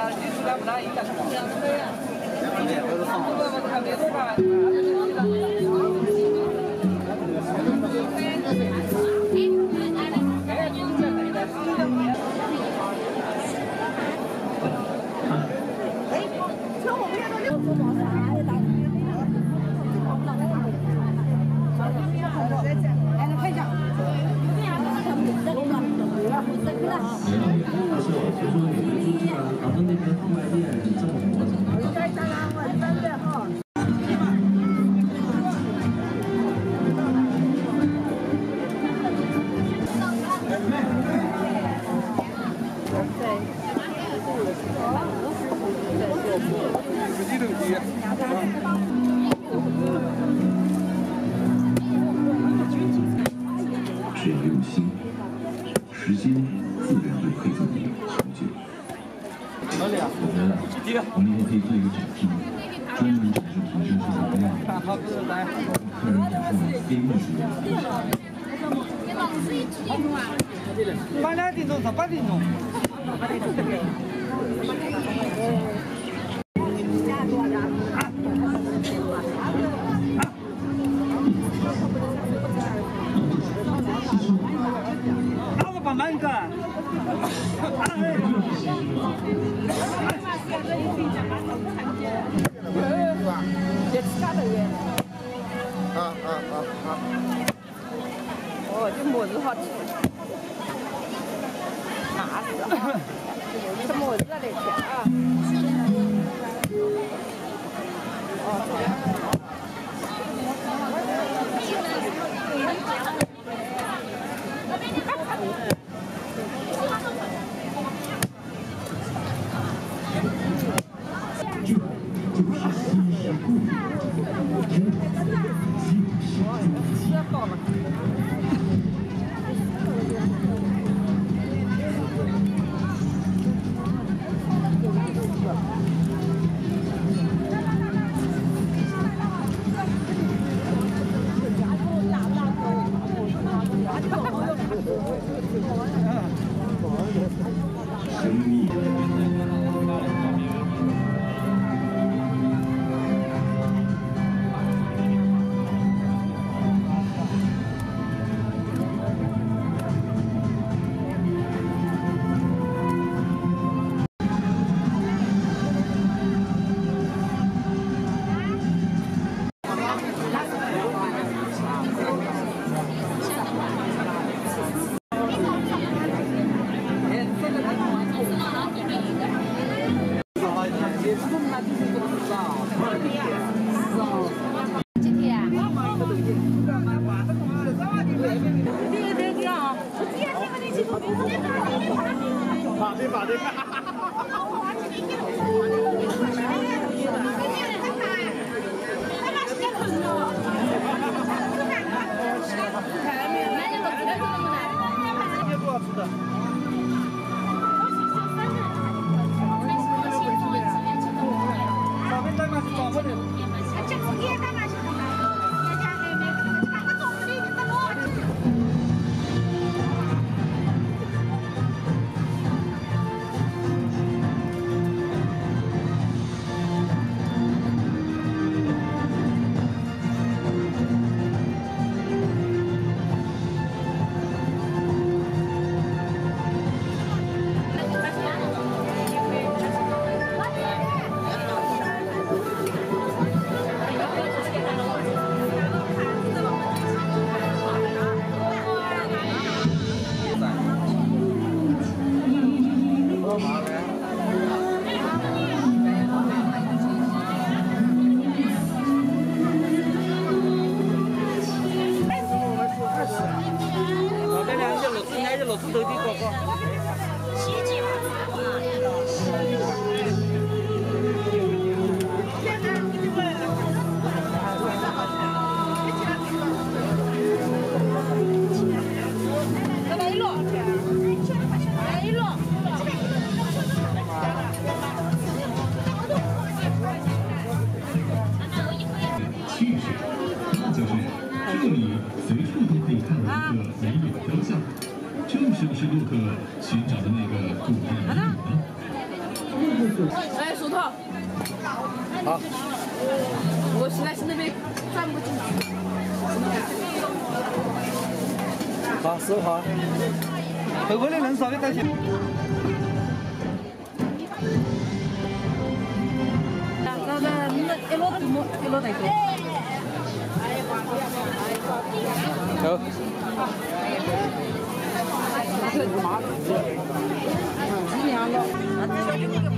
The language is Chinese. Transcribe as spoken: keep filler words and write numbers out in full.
只要用心，时间自然会陪着你成就。我觉得我们以后可以做一个展厅，专门展示平时这些料理，让客人感受非物质的。 八两斤重，八斤重。那个把门干。啊啊啊啊！哦，这馍子好吃，麻死啊！这馍子得吃啊！哦。 来一摞，来一摞。 来，薯头。 好。 我现在是那边转不进去。 好，师傅好。后边的人稍微带些。 那那你一摞都么一摞带多。 走。 这个麻，嗯，这样了。